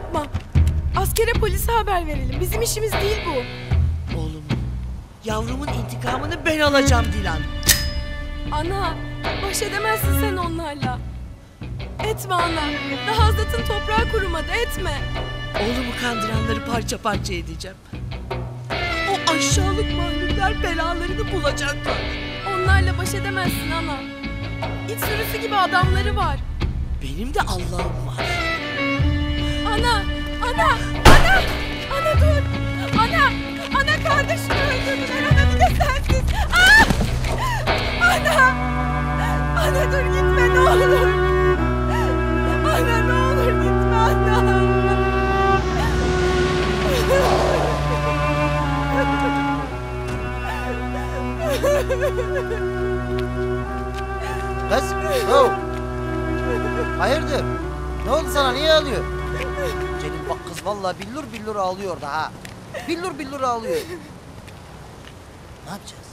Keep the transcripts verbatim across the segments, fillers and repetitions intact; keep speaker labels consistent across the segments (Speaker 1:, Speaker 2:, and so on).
Speaker 1: yapma. Askere, polise haber verelim. Bizim işimiz değil bu.
Speaker 2: Oğlum, yavrumun intikamını ben alacağım Dilan.
Speaker 1: Ana, baş edemezsin sen onlarla. Etme ana. Daha Azat'ın toprağı kurumadı, etme.
Speaker 2: Oğlumu kandıranları parça parça edeceğim. O aşağılık mahluklar belalarını bulacaklar.
Speaker 1: Onlarla baş edemezsin ana. İç sürüsü gibi adamları var.
Speaker 2: Benim de Allah'ım var.
Speaker 1: Ana, ana, ana, ana dur. Ana, ana kardeşimi öldürdüler. Ana bir de sensiz. Ah! Ana, ana dur gitme ne olur. Ana ne olur gitme ana.
Speaker 3: Kız, oh. Hayırdır? Ne oldu sana? Niye ağlıyor? Celil bak kız vallahi billur billur ağlıyor da ha. Billur billur ağlıyor. Ne yapacağız?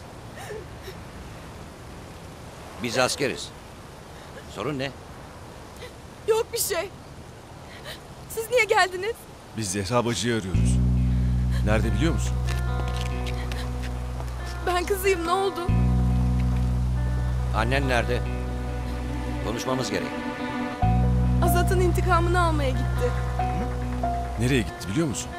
Speaker 4: Biz askeriz. Sorun ne?
Speaker 1: Yok bir şey. Siz niye geldiniz?
Speaker 5: Biz Zehra bacıyı arıyoruz. Nerede biliyor musun?
Speaker 1: Ben kızıyım, ne oldu?
Speaker 4: Annen nerede? Konuşmamız gerek.
Speaker 1: Azat'ın intikamını almaya gitti.
Speaker 5: Nereye gitti biliyor musun?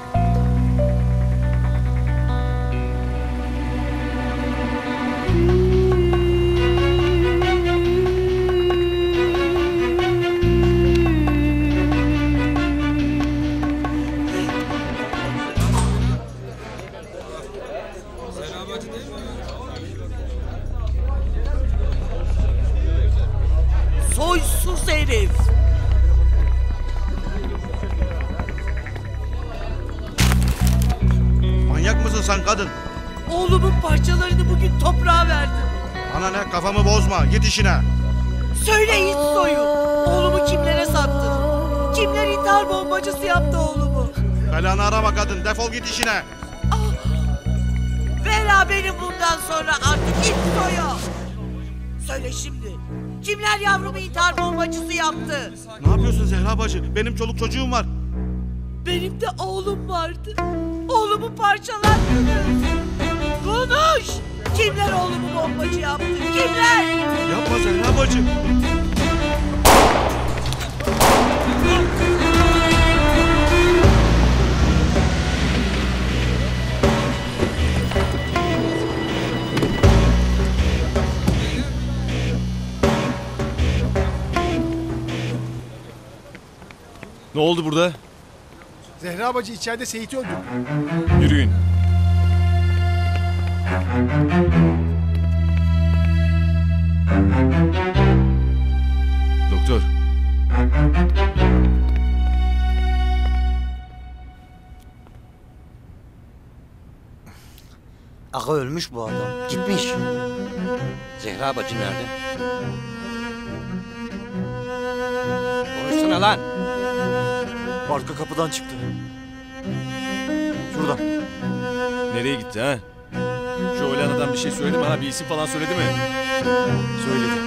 Speaker 2: Soysuz herif.
Speaker 6: Manyak mısın sen kadın?
Speaker 2: Oğlumun parçalarını bugün toprağa verdim.
Speaker 6: Bana ne, kafamı bozma, git işine.
Speaker 2: Söyle iç soyu. Oğlumu kimlere sattın? Kimler intihar bombacısı yaptı oğlumu?
Speaker 6: Belanı arama kadın, defol git işine.
Speaker 2: Ah, bela benim bundan sonra artık iç soyu. Söyle şimdi. Kimler yavrumu intihar bombacısı yaptı?
Speaker 6: Ne yapıyorsun Zehra bacı? Benim çoluk çocuğum var.
Speaker 2: Benim de oğlum vardı. Oğlumu parçalattınız. Konuş! Kimler oğlumu bombacı yaptı? Kimler?
Speaker 6: Yapma Zehra bacı.
Speaker 5: Ne oldu burada?
Speaker 7: Zehra bacı içeride Seyit'i öldürdü.
Speaker 5: Yürüyün. Doktor.
Speaker 3: Aga ölmüş bu adam. Gitmiş.
Speaker 4: Zehra bacı nerede? Konuşsana lan.
Speaker 8: Arka kapıdan çıktı. Şuradan.
Speaker 5: Nereye gitti ha? Şu ölen adam bir şey söyledi mi ha? Bir isim falan söyledi mi?
Speaker 8: Söyledi.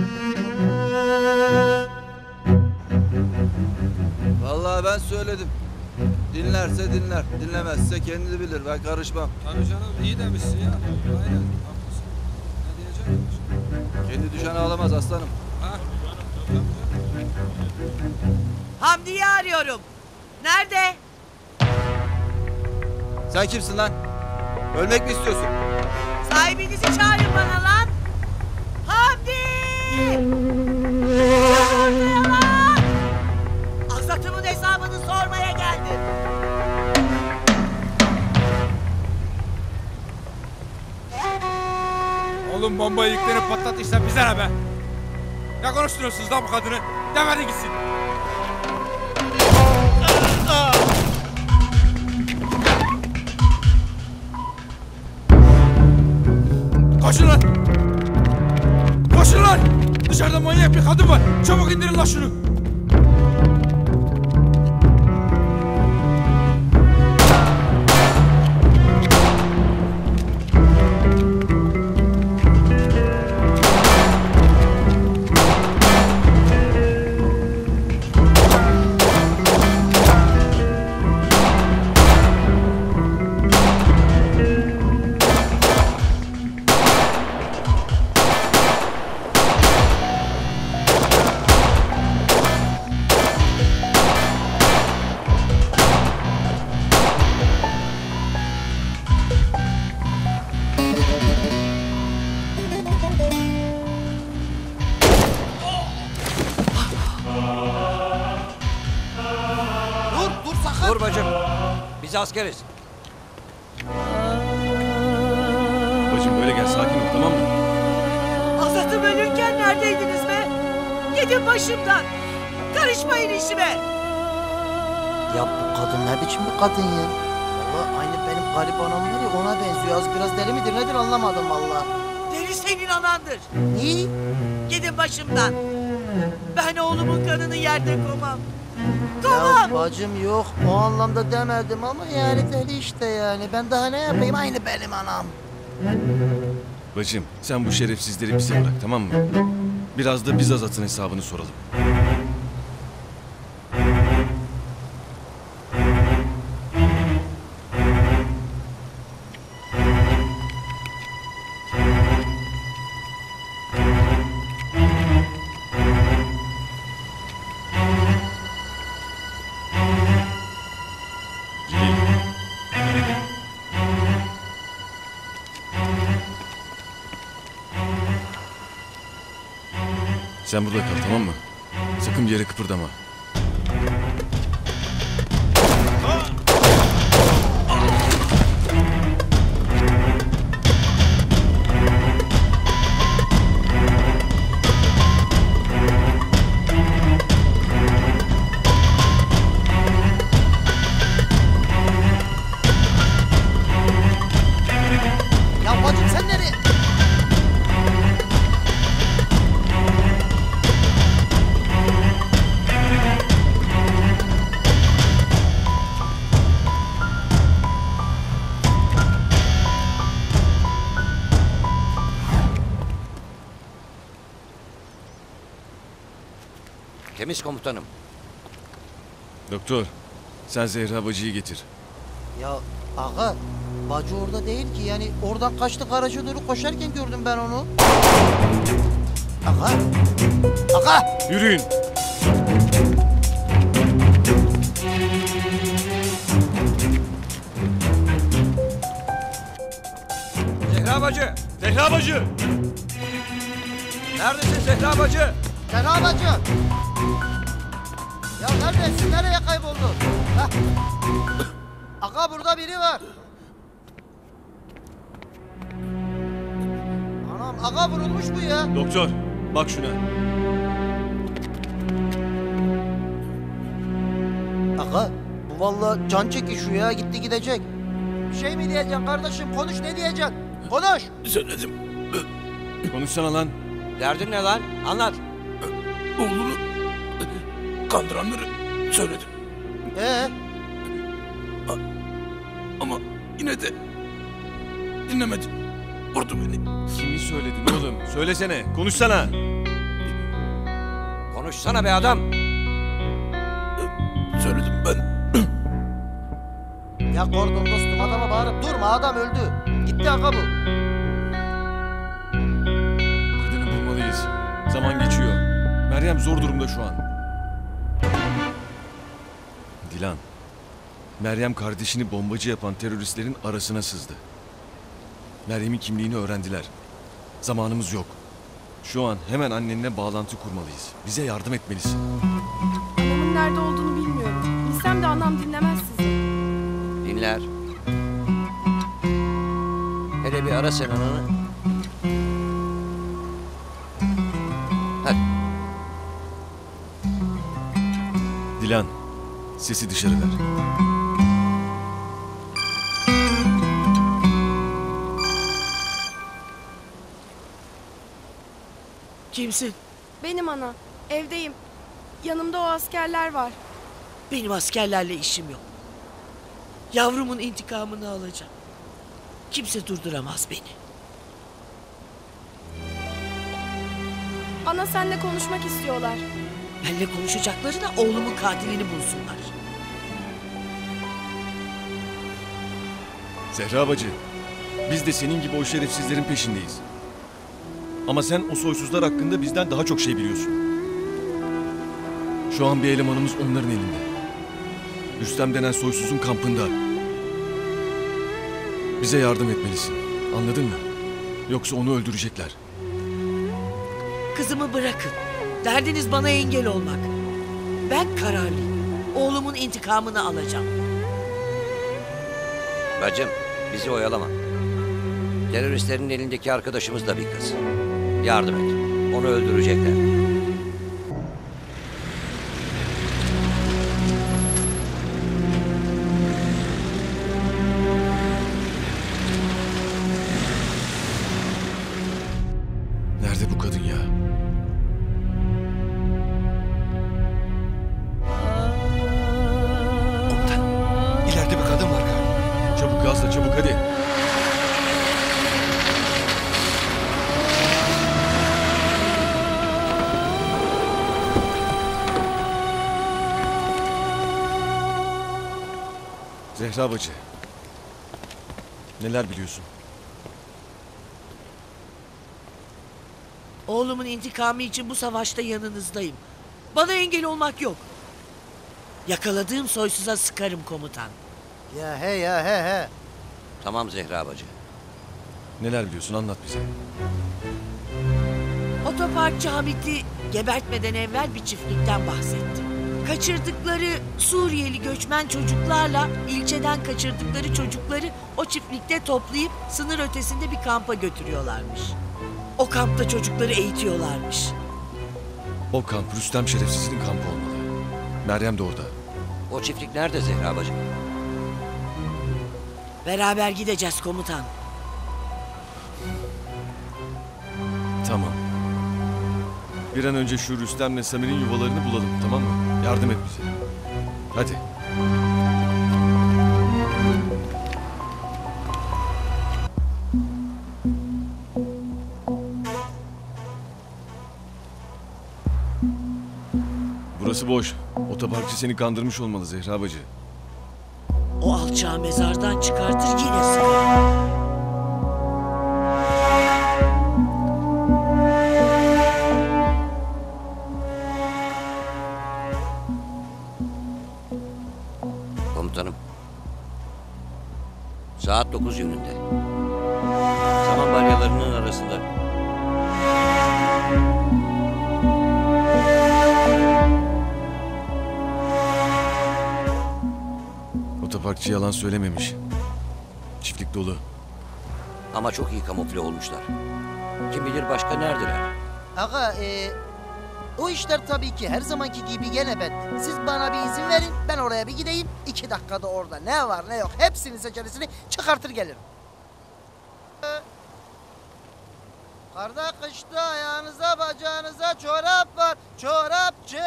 Speaker 9: Vallahi ben söyledim. Dinlerse dinler, dinlemezse kendi bilir. Ben karışmam.
Speaker 10: Tabii canım, iyi demişsin ya. Aynen. Ne diyeceğim?
Speaker 9: Kendi düşen ağlamaz aslanım.
Speaker 10: Ha?
Speaker 2: Hamdi'yi arıyorum. Nerede?
Speaker 9: Sen kimsin lan? Ölmek mi istiyorsun?
Speaker 2: Sahibinizi çağırın bana lan. Hamdi! Ortaya lan! Azat'ımın hesabını sormaya geldim.
Speaker 10: Oğlum bombayı yüklenip patlattıysan bize ne be? Ne konuşturuyorsunuz lan bu kadını? Demedi gitsin. Koşun lan! Koşun lan! Dışarıda manyak bir kadın var. Çabuk indirin lan şunu.
Speaker 3: Dur, dur sakın.
Speaker 4: Dur bacım. Biz askeriz.
Speaker 5: Bacım böyle gel sakin ol tamam mı?
Speaker 2: Azat'ım ölürken neredeydiniz be? Gidin başımdan. Karışmayın işime.
Speaker 3: Ya bu kadın ne biçim bir kadın ya? Valla aynı benim garip anam var ya ona benziyor. Az biraz deli midir nedir anlamadım valla.
Speaker 2: Deli senin anandır.
Speaker 3: Niye?
Speaker 2: Gidin başımdan. Ben oğlumun kanını yerde koymam.
Speaker 3: Ya
Speaker 2: Koymam.
Speaker 3: bacım yok o anlamda demedim ama yani deli işte yani. Ben daha ne yapayım aynı benim anam.
Speaker 5: Bacım sen bu şerefsizleri bize bırak tamam mı? Biraz da biz Azat'ın hesabını soralım. Sen burada kal tamam mı? Sakın bir yere kıpırdama.
Speaker 3: Ya bacım sen nereye?
Speaker 4: Temiz komutanım.
Speaker 5: Doktor sen Zehra bacıyı getir.
Speaker 3: Ya aga bacı orada değil ki yani oradan kaçtı garaja doğru koşarken gördüm ben onu. Aga. Aga.
Speaker 5: Yürüyün.
Speaker 4: Zehra bacı.
Speaker 5: Zehra bacı.
Speaker 4: Neredesin Zehra bacı?
Speaker 3: Zehra bacı. Ya neredesin? Nereye kayboldun? Hah. Aga burada biri var. Anam aga vurulmuş bu ya.
Speaker 5: Doktor bak şuna.
Speaker 3: Aga bu vallahi can çekişiyor ya gitti gidecek. Bir şey mi diyeceksin kardeşim? Konuş ne diyeceksin? Konuş.
Speaker 10: Söyledim.
Speaker 5: Konuşsana lan.
Speaker 4: Derdin ne lan? Anlat.
Speaker 10: Oğlunu kandıranları söyledim.
Speaker 3: Ee?
Speaker 10: Ama yine de dinlemedi. Vurdu beni.
Speaker 5: Kimi söyledin oğlum? Söylesene. Konuşsana.
Speaker 4: Konuşsana be adam.
Speaker 10: Söyledim ben.
Speaker 3: Ya Gordon dostum adama bağırıp durma adam öldü. Gitti aga bu.
Speaker 5: Kadını bulmalıyız. Zaman geçiyor. Meryem zor durumda şu an. Dilan. Meryem kardeşini bombacı yapan teröristlerin arasına sızdı. Meryem'in kimliğini öğrendiler. Zamanımız yok. Şu an hemen annenle bağlantı kurmalıyız. Bize yardım etmelisin.
Speaker 1: Anamın nerede olduğunu bilmiyorum. Bilsem de anam dinlemez sizi.
Speaker 4: Dinler. Hele bir ara sen ananı. Hadi.
Speaker 5: Dilan, sesi dışarı ver.
Speaker 2: Kimsin?
Speaker 1: Benim ana. Evdeyim. Yanımda o askerler var.
Speaker 2: Benim askerlerle işim yok. Yavrumun intikamını alacağım. Kimse durduramaz beni.
Speaker 1: Ana seninle konuşmak istiyorlar.
Speaker 2: Benimle konuşacakları da oğlumun katilini bulsunlar.
Speaker 5: Zehra bacı, biz de senin gibi o şerefsizlerin peşindeyiz. Ama sen o soysuzlar hakkında bizden daha çok şey biliyorsun. Şu an bir elemanımız onların elinde. Rüstem denen soysuzun kampında. Bize yardım etmelisin. Anladın mı? Yoksa onu öldürecekler.
Speaker 2: Kızımı bırakın. Derdiniz bana engel olmak. Ben kararlıyım. Oğlumun intikamını alacağım.
Speaker 4: Bacım bizi oyalama. Teröristlerin elindeki arkadaşımız da bir kız. Yardım et. Onu öldürecekler.
Speaker 5: Nerede bu kadın ya?
Speaker 10: Komutan, ileride bir kadın var galiba.
Speaker 5: Çabuk gazla çabuk hadi. Zehra bacı. Neler biliyorsun?
Speaker 2: Oğlumun intikamı için bu savaşta yanınızdayım. Bana engel olmak yok. Yakaladığım soysuza sıkarım komutan.
Speaker 3: Ya he ya he he.
Speaker 4: Tamam Zehra bacı.
Speaker 5: Neler biliyorsun anlat bize.
Speaker 2: Otoparkçı Hamit'i gebertmeden evvel bir çiftlikten bahsetti. Kaçırdıkları Suriyeli göçmen çocuklarla ilçeden kaçırdıkları çocukları o çiftlikte toplayıp sınır ötesinde bir kampa götürüyorlarmış. O kampta çocukları eğitiyorlarmış.
Speaker 5: O kamp Rüstem şerefsizinin kampı olmalı. Meryem de orada.
Speaker 4: O çiftlik nerede Zehra bacı?
Speaker 2: Beraber gideceğiz komutan.
Speaker 5: Tamam. Bir an önce şu Rüstem'le Samir'in yuvalarını bulalım, tamam mı? Yardım et bize. Hadi. Burası boş. Otoparkçı seni kandırmış olmalı Zehra bacı.
Speaker 2: O alçağı mezardan çıkartır yine sıkar.
Speaker 4: Komutanım. Saat dokuz yönünde. Saman balyalarının arasında.
Speaker 5: Otoparkçı yalan söylememiş. Çiftlik dolu.
Speaker 4: Ama çok iyi kamufle olmuşlar. Kim bilir başka neredeler?
Speaker 3: Aga e, o işler tabii ki her zamanki gibi gene ben. Siz bana bir izin verin, ben oraya bir gideyim. İki dakikada orada ne var ne yok hepsini seçerisini çıkartır gelirim. Ee, Karda kışta ayağınıza bacağınıza çorap var. Çorapçı,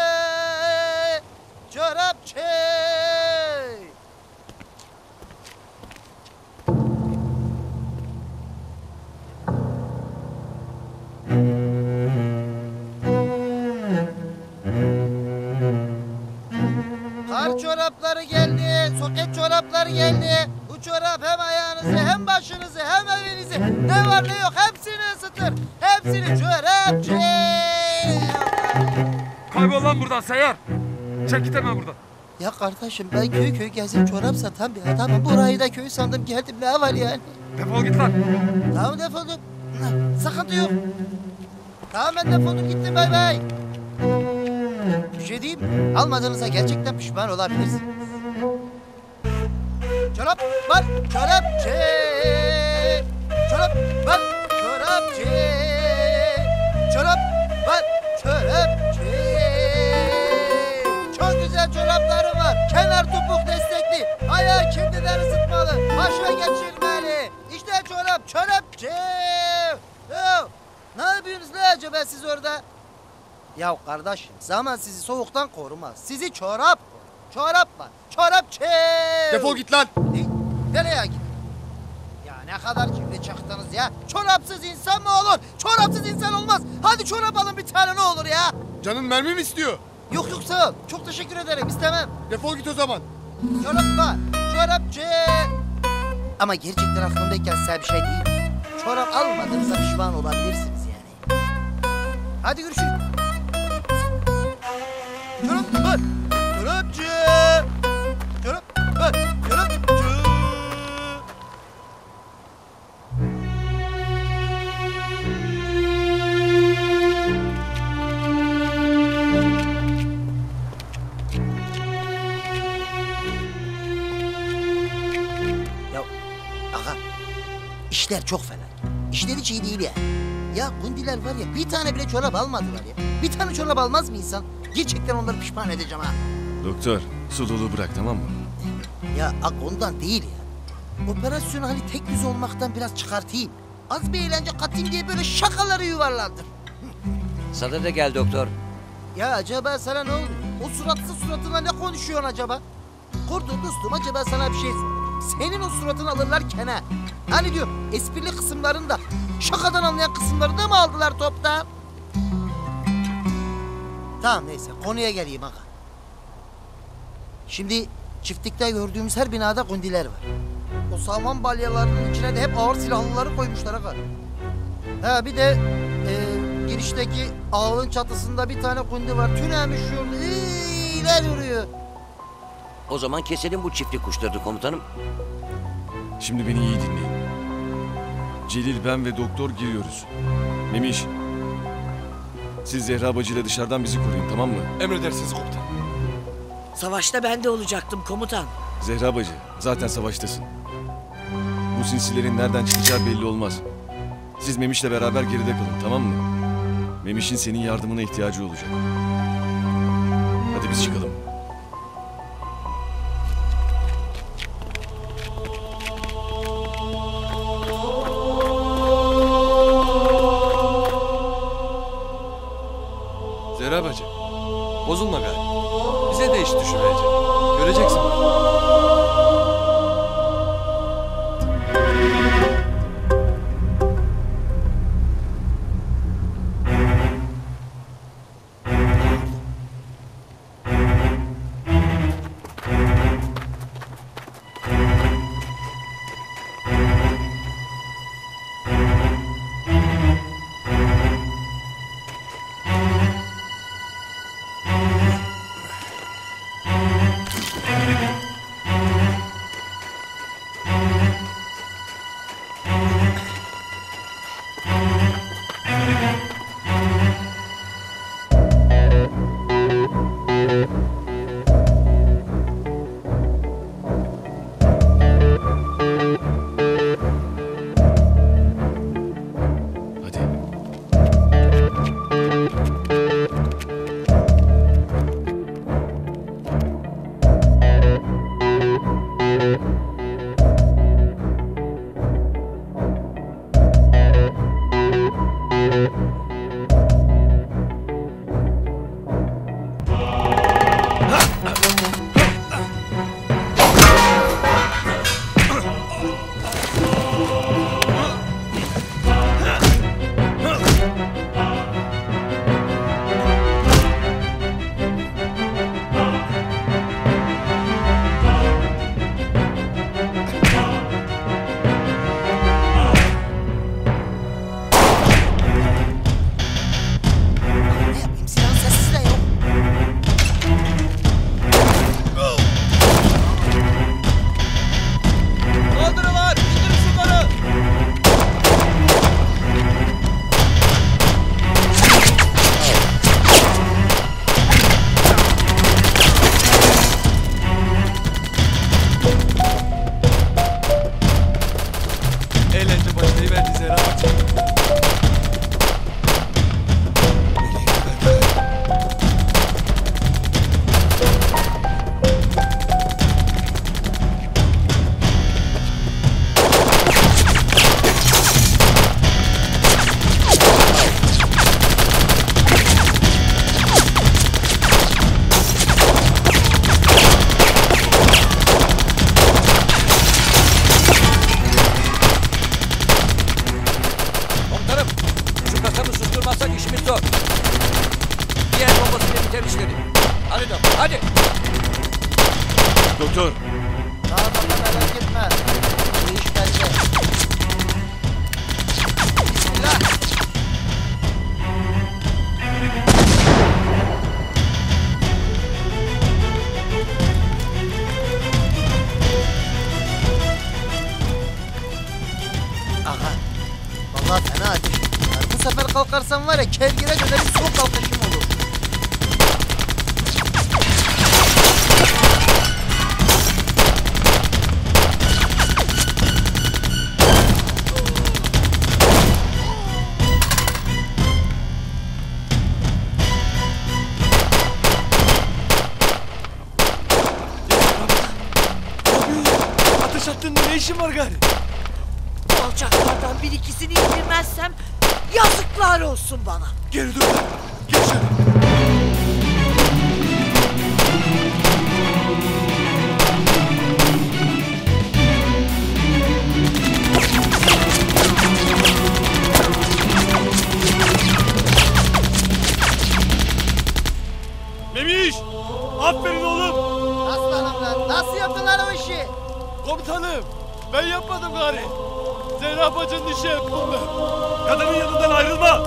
Speaker 3: çorapçı. Kar çorapları geldi, soket çorapları geldi. Bu çorap hem ayağınızı hem başınızı hem evinizi ne var ne yok hepsini ısıtır. Hepsini çorapçı.
Speaker 10: Kaybol lan buradan Seyyar. Çek git hemen buradan.
Speaker 3: Ya kardeşim ben köy köy gezip çorap satan bir adamım. Burayı da köy sandım geldim ne var yani?
Speaker 10: Defol git lan.
Speaker 3: Tamam defoldum. Sıkıntı yok. Tamam ben defoldum gittim bay bay. Bir şey diyeyim mi? Almadığınıza gerçekten pişman olabilirsiniz. Çorap var, çorapçı. Çorap var, çorapçı. Çorap var, çorapçı. Çok güzel çoraplarım var. Kenar topuk destekli. Ayağı şimdiden ısıtmalı. Başa geçirmeli. İşte çorap, çorapçı. Ya, ne yapıyorsunuz ne acaba siz orada? Ya kardeşim zaman sizi soğuktan korumaz. Sizi çorap korur. Çorap var. Çorapçı.
Speaker 7: Defol git lan.
Speaker 3: Ne? Nereye git? Ya ne kadar kirli çıktınız ya. Çorapsız insan mı olur? Çorapsız insan olmaz. Hadi çorap alın bir tane ne olur ya.
Speaker 7: Canın mermi mi istiyor?
Speaker 3: Yok yok sağ ol. Çok teşekkür ederim istemem.
Speaker 7: Defol git o zaman.
Speaker 3: Çorap var. Çorapçı. Ama gerçekten aklımdayken size bir şey değil. Çorap almadığınıza pişman olabilirsiniz yani. Hadi görüşürüz. Çorap var. Çorapçı. Çorap var. Çorapçı. işler çok fena. İşler hiç iyi değil ya. Ya gundiler var ya bir tane bile çorap almadılar ya. Bir tane çorap almaz mı insan? Gerçekten onları pişman edeceğim ha.
Speaker 5: Doktor, sululuğu bırak tamam mı?
Speaker 3: Ya ak ondan değil ya. Operasyonu hani tek yüz olmaktan biraz çıkartayım. Az bir eğlence katayım diye böyle şakaları yuvarlandır.
Speaker 4: Sana da gel doktor.
Speaker 3: Ya acaba sana ne oldu? O suratsız suratına ne konuşuyorsun acaba? Kurtul dostum acaba sana bir şey soracağım. Senin o suratını alırlarken ha. Hani diyor esprili kısımlarında, şakadan anlayan kısımlarında mı aldılar topta? Tamam neyse konuya geleyim aga. Şimdi çiftlikte gördüğümüz her binada gundiler var. O saman balyalarının içine de hep ağır silahlıları koymuşlar aga. Ha bir de e, girişteki ağın çatısında bir tane gundi var. Tünemiş yolda iyiler yürüyor.
Speaker 4: O zaman keselim bu çiftlik kuşlarını komutanım.
Speaker 5: Şimdi beni iyi dinleyin. Celil, ben ve doktor giriyoruz. Memiş, siz Zehra bacıyla dışarıdan bizi koruyun tamam mı?
Speaker 10: Emredersiniz komutan.
Speaker 2: Savaşta ben de olacaktım komutan.
Speaker 5: Zehra bacı, zaten savaştasın. Bu sinsilerin nereden çıkacağı belli olmaz. Siz Memiş'le beraber geride kalın tamam mı? Memiş'in senin yardımına ihtiyacı olacak. Hadi biz çıkalım.
Speaker 8: Zehra bacı. Bozulma gari. Bize de iş düşürecek. Göreceksin.
Speaker 5: Doktor.
Speaker 3: Tamam merak etme. Bu iş bende. Bismillah. Aha. Vallahi fena ateş. Yani bu sefer kalkarsan var ya kevgire dönerim son kalkışım olur.
Speaker 10: işin var gari?
Speaker 2: Bu alçaklardan bir ikisini indirmezsem yazıklar olsun bana.
Speaker 10: Geri dur. Gel içeri. Memiş! Aferin oğlum!
Speaker 3: Aslanım lan. Nasıl yaptılar o işi?
Speaker 10: Komutanım, ben yapmadım gari. Zehra bacının işi yaptım ben. Kadının yanından ayrılma!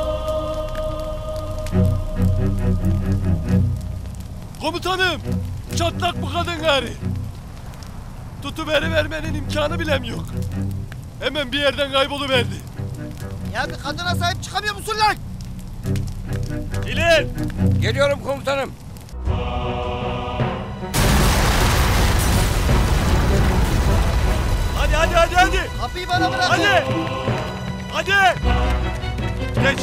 Speaker 10: Komutanım, çatlak bu kadın gari. Tutuveri vermenin imkanı bilem yok. Hemen bir yerden kayboluverdi.
Speaker 3: Ya bir kadına sahip çıkamıyor musun lan?
Speaker 10: İler!
Speaker 4: Geliyorum komutanım.
Speaker 10: Hadi hadi hadi hadi!
Speaker 3: Kapıyı bana bırakın.
Speaker 10: Hadi! Hadi! Geç!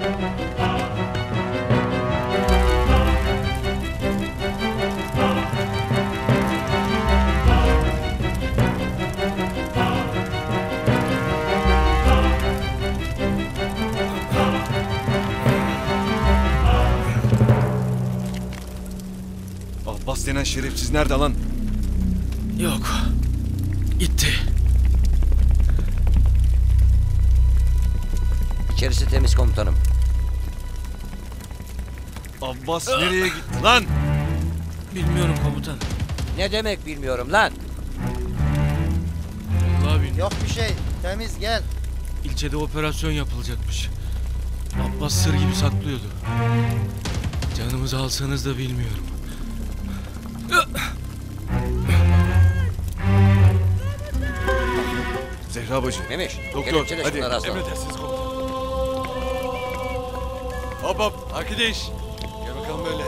Speaker 5: Abbas denen şerefsiz nerede lan?
Speaker 10: Yok. Gitti.
Speaker 4: İçerisi temiz komutanım.
Speaker 5: Abbas nereye gitti lan?
Speaker 10: Bilmiyorum komutan.
Speaker 4: Ne demek bilmiyorum lan.
Speaker 10: Vallahi bilmiyorum.
Speaker 3: Yok bir şey. Temiz gel.
Speaker 10: İlçede operasyon yapılacakmış. Abbas sır gibi saklıyordu. Canımızı alsanız da bilmiyorum.
Speaker 5: Zehra bacı.
Speaker 4: Memiş,
Speaker 5: Doktor,
Speaker 4: kelepçele
Speaker 5: hadi,
Speaker 4: şunları aslan.
Speaker 10: Emredersiniz komutan. Hop hop arkadaş. Gel bakalım böyle.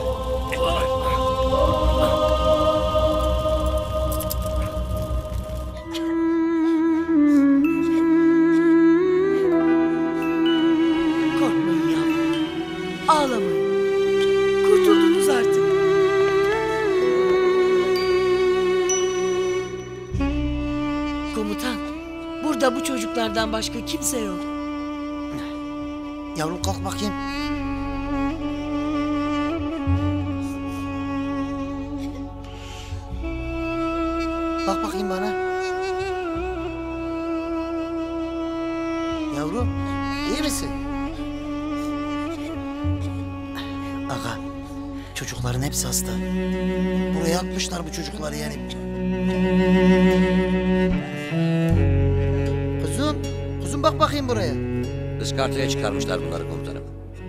Speaker 2: Korkmayın yavrum. Ağlamayın. Kurtuldunuz artık. Komutan, burada bu çocuklardan başka kimse yok.
Speaker 3: Yavrum kalk bakayım. Bak bakayım bana. Yavrum, iyi misin? Aga, çocukların hepsi hasta. Buraya atmışlar bu çocukları yani. Kuzum, kuzum bak bakayım buraya.
Speaker 4: Iskartaya çıkarmışlar bunları komutanım.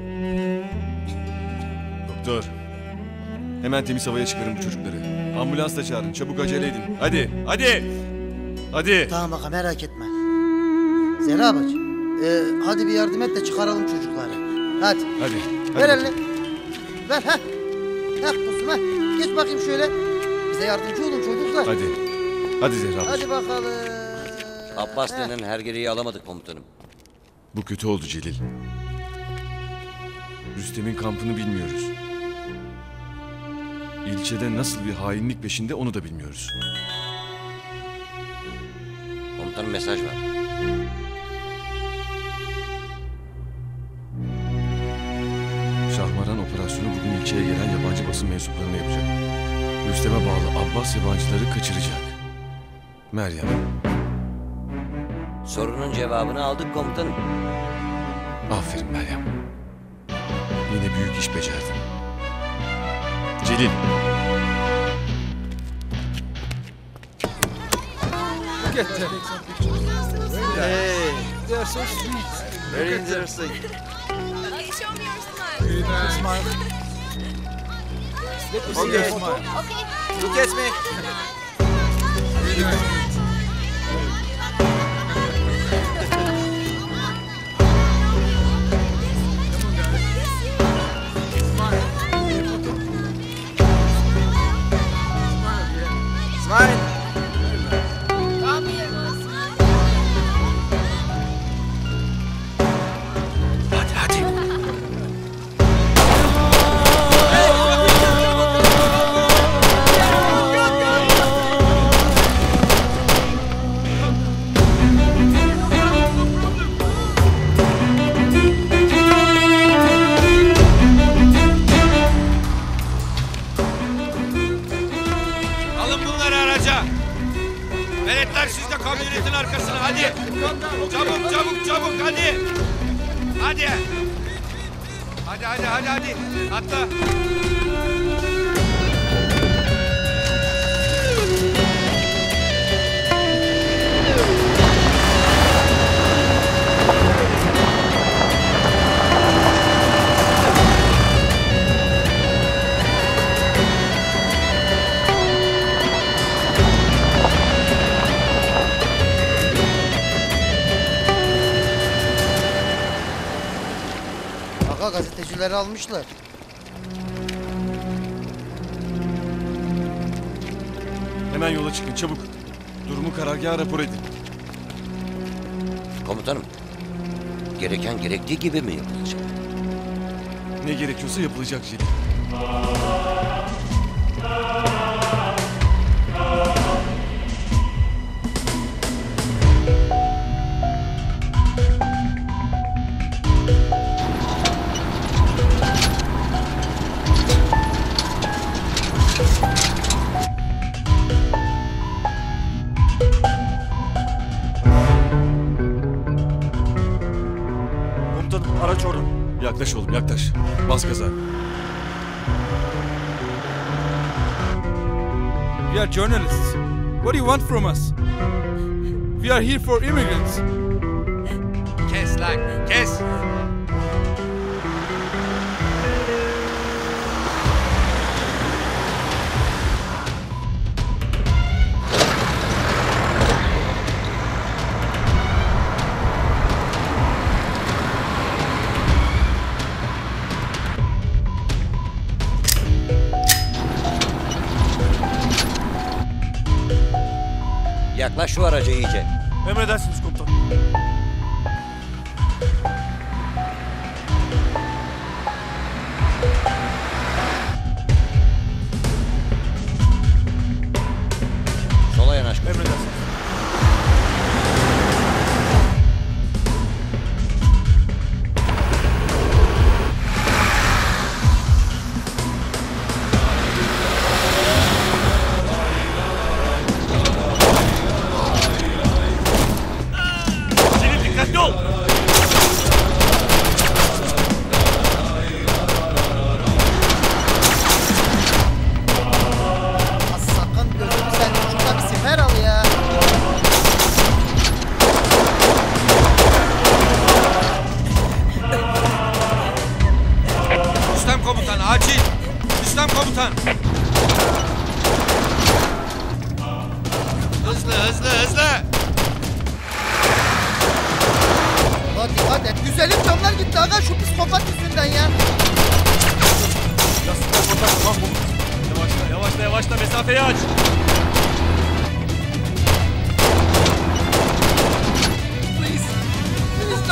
Speaker 5: Doktor. Hemen temiz havaya çıkarın bu çocukları. Ambulans da çağırın. Çabuk acele edin. Hadi, hadi. Hadi.
Speaker 3: Tamam aga merak etme. Zehra bacı, e, hadi bir yardım et de çıkaralım çocukları. Hadi.
Speaker 5: Hadi. hadi
Speaker 3: Ver
Speaker 5: bakayım.
Speaker 3: elini. Ver ha. Ha kuzum ha. Geç bakayım şöyle. Bize yardımcı olun çocuklar.
Speaker 5: Hadi. Hadi Zehra bacı.
Speaker 3: Hadi bakalım.
Speaker 4: Abbas
Speaker 3: Heh.
Speaker 4: denen hergeleyi alamadık komutanım.
Speaker 5: Bu kötü oldu Celil. Rüstem'in kampını bilmiyoruz. İlçede nasıl bir hainlik peşinde onu da bilmiyoruz.
Speaker 4: Komutanım mesaj var.
Speaker 5: Şahmaran operasyonu bugün ilçeye gelen yabancı basın mensuplarına yapacak. Rüstem'e bağlı Abbas yabancıları kaçıracak. Meryem.
Speaker 4: Sorunun cevabını aldık komutanım.
Speaker 5: Aferin Meryem. Yine büyük iş becerdin. Celil.
Speaker 9: Get there. Hey, they are so sweet. Very interesting.
Speaker 1: Show me your smile.
Speaker 9: Smile. Let me see your smile. Look at me. Smile.
Speaker 10: Hadi hadi.
Speaker 6: kamyonetin arkasına hadi. Çabuk çabuk çabuk hadi. Hadi. Hadi hadi hadi hadi. Atla.
Speaker 3: Aga gazetecileri almışlar.
Speaker 5: Hemen yola çıkın çabuk. Durumu karargaha rapor edin.
Speaker 4: Komutanım, gereken gerektiği gibi mi yapılacak?
Speaker 5: Ne gerekiyorsa yapılacak Celil.
Speaker 10: Komutanım araç orada.
Speaker 5: Yaklaş oğlum yaklaş. Bas gaza.
Speaker 11: We are journalists. What do you want from us? We are here for immigrants.
Speaker 6: Kes lan kes.
Speaker 4: Yaklaş şu araca iyice.
Speaker 10: Emredersiniz komutanım.
Speaker 4: Sola yanaş.
Speaker 10: Emredersiniz. Celil dikkatli ol.
Speaker 3: Sakın gözünü seveyim şurada bir siper al ya.
Speaker 6: Rüstem komutan acil. Rüstem komutan. Hızlı hızlı hızlı.
Speaker 3: Hadi dikkat et. Güzelim camlar gitti aga şu psikopat yüzünden ya.
Speaker 10: Tamam bu. Yavaşla yavaşla yavaşla mesafeyi aç.
Speaker 11: Please. Please no.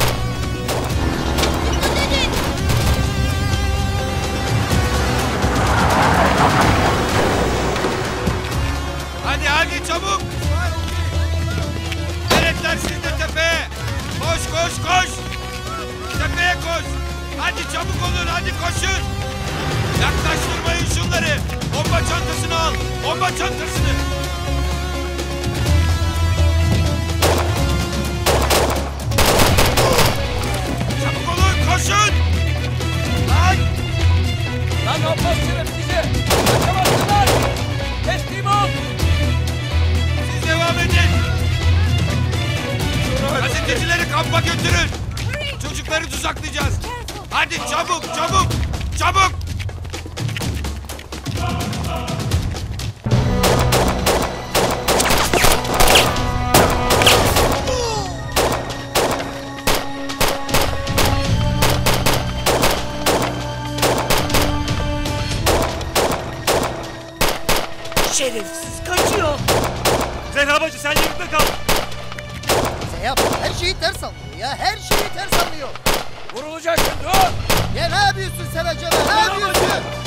Speaker 6: Hadi hadi çabuk. Veletler siz de tepeye. Koş koş koş. Tepeye koş. Hadi çabuk olun hadi koşun. Yaklaştırmayın şunları. Bomba çantasını al. Bomba çantasını. Çabuk olun koşun. Lan.
Speaker 11: Lan Abbas şerefsizi. Kaçamazsın lan. Teslim ol.
Speaker 6: Siz devam edin. Gazetecileri kampa götürün. Çocukları tuzaklayacağız. Hadi çabuk çabuk çabuk.
Speaker 2: Şerefsiz kaçıyor.
Speaker 10: Zehra bacı sen yerinde kal.
Speaker 3: Seyap her şeyi ters anlıyor ya. Her şeyi ters anlıyor.
Speaker 11: Vurulacaksın dur.
Speaker 3: Ya ne yapıyorsun sen acaba? Ne yapıyorsun?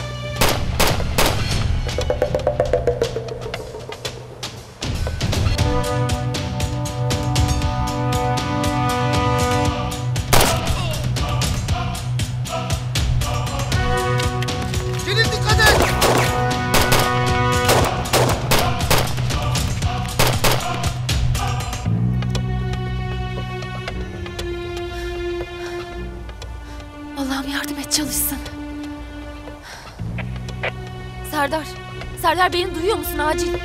Speaker 3: Celil dikkat et.
Speaker 1: Serdar. Serdar beni duyuyor musun acil?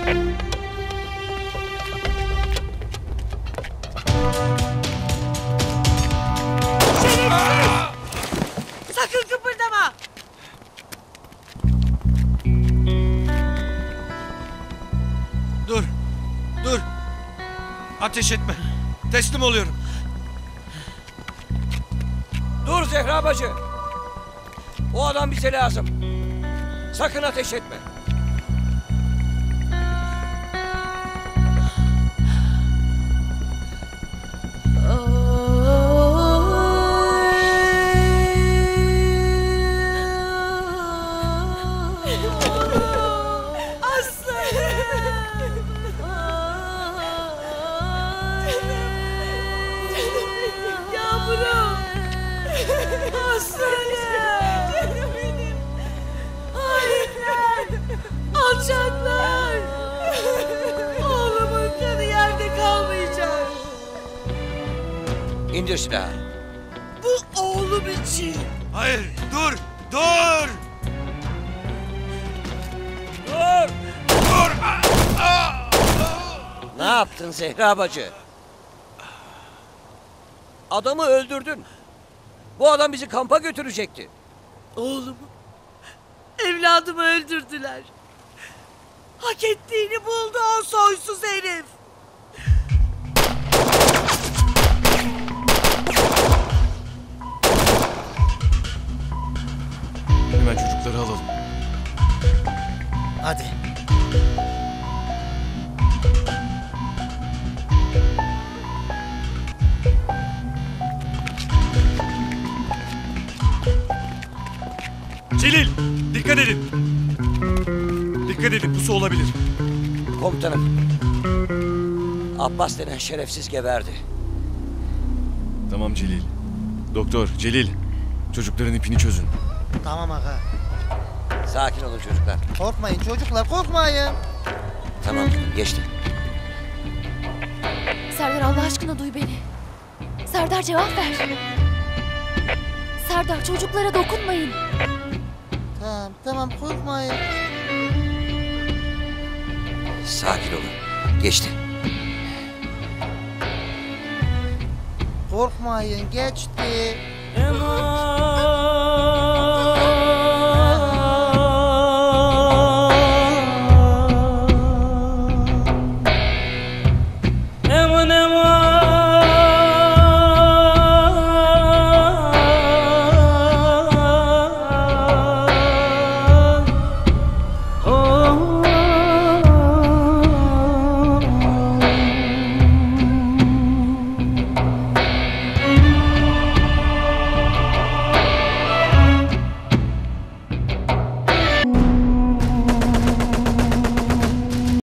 Speaker 2: Sakın kıpırdama.
Speaker 6: Dur. Dur. Ateş etme. Teslim oluyorum.
Speaker 4: Dur Zehra bacı. O adam bize lazım. Sakın ateş etme.
Speaker 2: Yavrum. Aslanım.
Speaker 1: Canım benim.
Speaker 2: Hainler. Alçaklar. Oğlumun kanı yerde kalmayacak.
Speaker 4: İndir silahı.
Speaker 2: Bu oğlum için.
Speaker 6: Hayır. Dur. Dur.
Speaker 4: Dur!
Speaker 6: Dur. Ah, ah, ah.
Speaker 4: Ne yaptın Zehra bacı? Adamı öldürdün. Bu adam bizi kampa götürecekti.
Speaker 2: Oğlumu, evladımı öldürdüler. Hak ettiğini buldu o soysuz herif.
Speaker 5: Hemen çocukları alalım.
Speaker 3: Hadi.
Speaker 10: Celil, dikkat edin. Dikkat edin, pusu olabilir.
Speaker 4: Komutanım. Abbas denen şerefsiz geberdi.
Speaker 5: Tamam Celil. Doktor, Celil. Çocukların ipini çözün.
Speaker 3: Tamam aga.
Speaker 4: Sakin olun çocuklar.
Speaker 3: Korkmayın çocuklar, korkmayın.
Speaker 4: Tamam, geçti.
Speaker 1: Serdar Allah aşkına duy beni. Serdar cevap ver. Serdar çocuklara dokunmayın.
Speaker 3: Tamam, tamam korkmayın.
Speaker 4: Sakin olun. Geçti.
Speaker 3: Korkmayın, geçti.
Speaker 2: Aman.